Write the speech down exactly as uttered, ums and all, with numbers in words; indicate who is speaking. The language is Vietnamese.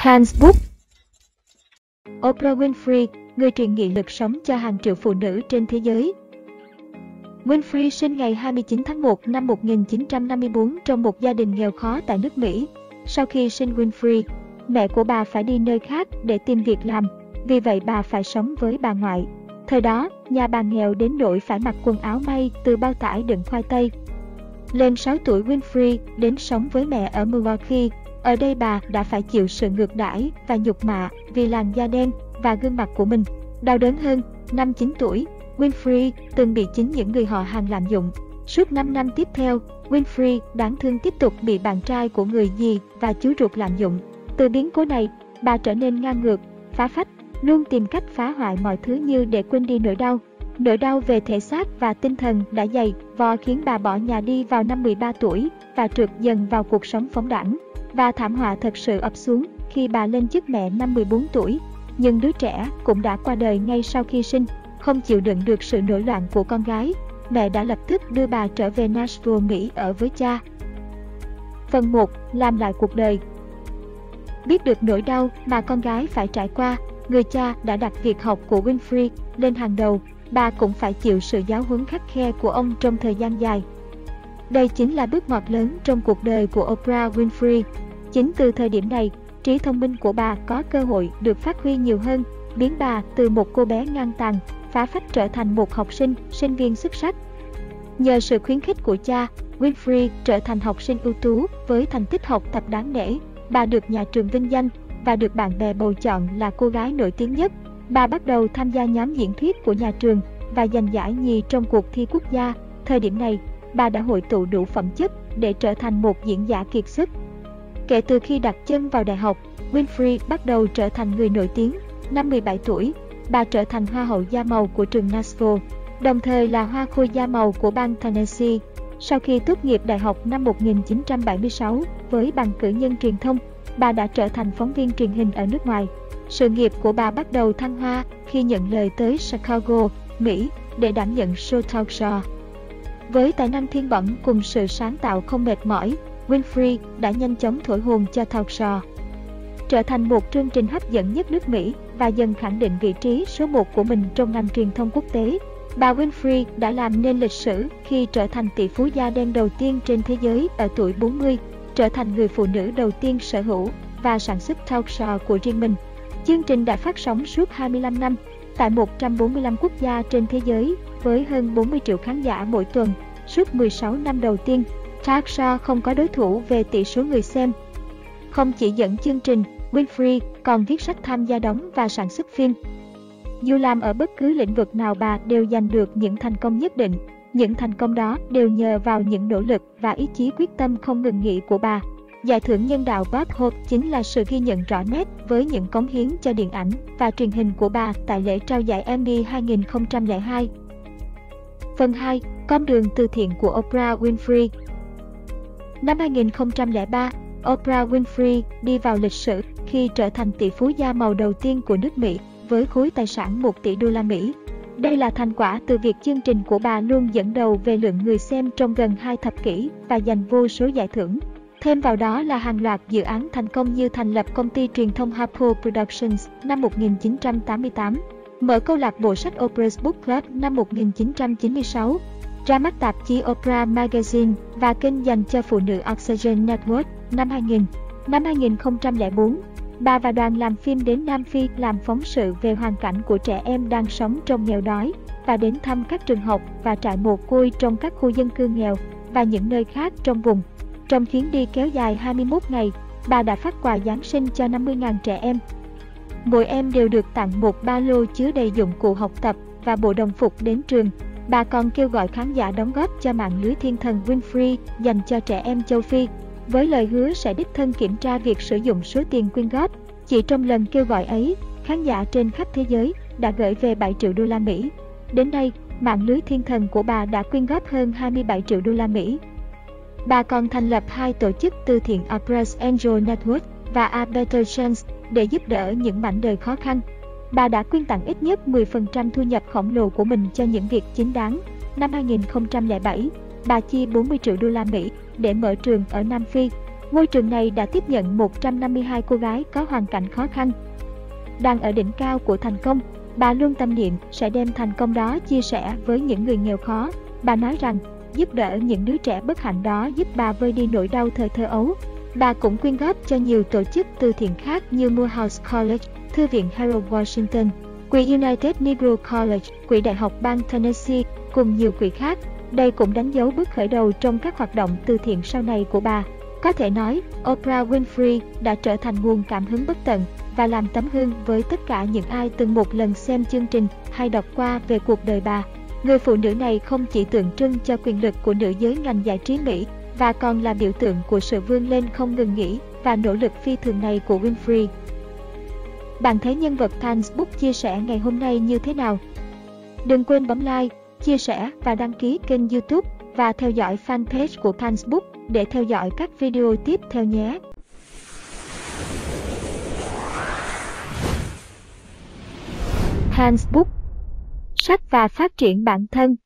Speaker 1: Hans Book. Oprah Winfrey, người truyền nghị lực sống cho hàng triệu phụ nữ trên thế giới. Winfrey sinh ngày hai mươi chín tháng một năm một nghìn chín trăm năm mươi tư trong một gia đình nghèo khó tại nước Mỹ. Sau khi sinh Winfrey, mẹ của bà phải đi nơi khác để tìm việc làm, vì vậy bà phải sống với bà ngoại. Thời đó, nhà bà nghèo đến nỗi phải mặc quần áo may từ bao tải đựng khoai tây. Lên sáu tuổi, Winfrey đến sống với mẹ ở Milwaukee. Ở đây bà đã phải chịu sự ngược đãi và nhục mạ vì làn da đen và gương mặt của mình. Đau đớn hơn, năm chín tuổi, Winfrey từng bị chính những người họ hàng lạm dụng. Suốt năm năm tiếp theo, Winfrey đáng thương tiếp tục bị bạn trai của người dì và chú ruột lạm dụng. Từ biến cố này, bà trở nên ngang ngược, phá phách, luôn tìm cách phá hoại mọi thứ như để quên đi nỗi đau. Nỗi đau về thể xác và tinh thần đã dày vò khiến bà bỏ nhà đi vào năm mười ba tuổi và trượt dần vào cuộc sống phóng đãng. Và thảm họa thật sự ập xuống khi bà lên chức mẹ năm mười bốn tuổi. Nhưng đứa trẻ cũng đã qua đời ngay sau khi sinh. Không chịu đựng được sự nổi loạn của con gái, mẹ đã lập tức đưa bà trở về Nashville, Mỹ ở với cha. Phần một. Làm lại cuộc đời. Biết được nỗi đau mà con gái phải trải qua, người cha đã đặt việc học của Winfrey lên hàng đầu. Bà cũng phải chịu sự giáo huấn khắt khe của ông trong thời gian dài. Đây chính là bước ngoặt lớn trong cuộc đời của Oprah Winfrey. Chính từ thời điểm này, trí thông minh của bà có cơ hội được phát huy nhiều hơn, biến bà từ một cô bé ngang tàn, phá phách trở thành một học sinh, sinh viên xuất sắc. Nhờ sự khuyến khích của cha, Winfrey trở thành học sinh ưu tú với thành tích học tập đáng nể. Bà được nhà trường vinh danh và được bạn bè bầu chọn là cô gái nổi tiếng nhất. Bà bắt đầu tham gia nhóm diễn thuyết của nhà trường và giành giải nhì trong cuộc thi quốc gia. Thời điểm này, bà đã hội tụ đủ phẩm chất để trở thành một diễn giả kiệt xuất. Kể từ khi đặt chân vào đại học, Winfrey bắt đầu trở thành người nổi tiếng. Năm mười bảy tuổi, bà trở thành Hoa hậu da màu của trường Nashville, đồng thời là Hoa khôi da màu của bang Tennessee. Sau khi tốt nghiệp đại học năm một nghìn chín trăm bảy mươi sáu với bằng cử nhân truyền thông, bà đã trở thành phóng viên truyền hình ở nước ngoài. Sự nghiệp của bà bắt đầu thăng hoa khi nhận lời tới Chicago, Mỹ để đảm nhận show talk show. Với tài năng thiên bẩm cùng sự sáng tạo không mệt mỏi, Winfrey đã nhanh chóng thổi hồn cho talk show, trở thành một chương trình hấp dẫn nhất nước Mỹ và dần khẳng định vị trí số một của mình trong ngành truyền thông quốc tế. Bà Winfrey đã làm nên lịch sử khi trở thành tỷ phú da đen đầu tiên trên thế giới ở tuổi bốn mươi, trở thành người phụ nữ đầu tiên sở hữu và sản xuất talk show của riêng mình. Chương trình đã phát sóng suốt hai mươi lăm năm tại một trăm bốn mươi lăm quốc gia trên thế giới với hơn bốn mươi triệu khán giả mỗi tuần. Suốt mười sáu năm đầu tiên, talk show không có đối thủ về tỷ số người xem. Không chỉ dẫn chương trình, Winfrey còn viết sách, tham gia đóng và sản xuất phim. Dù làm ở bất cứ lĩnh vực nào, bà đều giành được những thành công nhất định. Những thành công đó đều nhờ vào những nỗ lực và ý chí quyết tâm không ngừng nghỉ của bà. Giải thưởng nhân đạo Bob Hope chính là sự ghi nhận rõ nét với những cống hiến cho điện ảnh và truyền hình của bà tại lễ trao giải Emmy hai nghìn không trăm lẻ hai. Phần hai. Con đường từ thiện của Oprah Winfrey. Năm hai nghìn không trăm lẻ ba, Oprah Winfrey đi vào lịch sử khi trở thành tỷ phú da màu đầu tiên của nước Mỹ với khối tài sản một tỷ đô la Mỹ. Đây là thành quả từ việc chương trình của bà luôn dẫn đầu về lượng người xem trong gần hai thập kỷ và giành vô số giải thưởng. Thêm vào đó là hàng loạt dự án thành công như thành lập công ty truyền thông Harpo Productions năm một nghìn chín trăm tám mươi tám, mở câu lạc bộ sách Oprah's Book Club năm một nghìn chín trăm chín mươi sáu, ra mắt tạp chí Oprah Magazine và kênh dành cho phụ nữ Oxygen Network năm hai nghìn. Năm hai nghìn không trăm lẻ bốn, bà và đoàn làm phim đến Nam Phi làm phóng sự về hoàn cảnh của trẻ em đang sống trong nghèo đói và đến thăm các trường học và trại mồ côi trong các khu dân cư nghèo và những nơi khác trong vùng. Trong chuyến đi kéo dài hai mươi mốt ngày, bà đã phát quà Giáng sinh cho năm mươi nghìn trẻ em. Mỗi em đều được tặng một ba lô chứa đầy dụng cụ học tập và bộ đồng phục đến trường. Bà còn kêu gọi khán giả đóng góp cho mạng lưới thiên thần Winfrey dành cho trẻ em châu Phi, với lời hứa sẽ đích thân kiểm tra việc sử dụng số tiền quyên góp. Chỉ trong lần kêu gọi ấy, khán giả trên khắp thế giới đã gửi về bảy triệu đô la Mỹ. Đến nay, mạng lưới thiên thần của bà đã quyên góp hơn hai mươi bảy triệu đô la Mỹ. Bà còn thành lập hai tổ chức từ thiện Oprah's Angel Network và A Better Chance để giúp đỡ những mảnh đời khó khăn. Bà đã quyên tặng ít nhất mười phần trăm thu nhập khổng lồ của mình cho những việc chính đáng. Năm hai nghìn không trăm lẻ bảy, bà chi bốn mươi triệu đô la Mỹ để mở trường ở Nam Phi. Ngôi trường này đã tiếp nhận một trăm năm mươi hai cô gái có hoàn cảnh khó khăn. Đang ở đỉnh cao của thành công, bà luôn tâm niệm sẽ đem thành công đó chia sẻ với những người nghèo khó. Bà nói rằng, giúp đỡ những đứa trẻ bất hạnh đó giúp bà vơi đi nỗi đau thời thơ ấu. Bà cũng quyên góp cho nhiều tổ chức từ thiện khác như Morehouse College, Thư viện Harold Washington, Quỹ United Negro College, Quỹ Đại học bang Tennessee, cùng nhiều quỹ khác. Đây cũng đánh dấu bước khởi đầu trong các hoạt động từ thiện sau này của bà. Có thể nói, Oprah Winfrey đã trở thành nguồn cảm hứng bất tận và làm tấm gương với tất cả những ai từng một lần xem chương trình hay đọc qua về cuộc đời bà. Người phụ nữ này không chỉ tượng trưng cho quyền lực của nữ giới ngành giải trí Mỹ, và còn là biểu tượng của sự vươn lên không ngừng nghỉ và nỗ lực phi thường này của Winfrey. Bạn thấy nhân vật Facebook chia sẻ ngày hôm nay như thế nào? Đừng quên bấm like, chia sẻ và đăng ký kênh YouTube và theo dõi fanpage của Facebook để theo dõi các video tiếp theo nhé. Facebook. Sách và phát triển bản thân.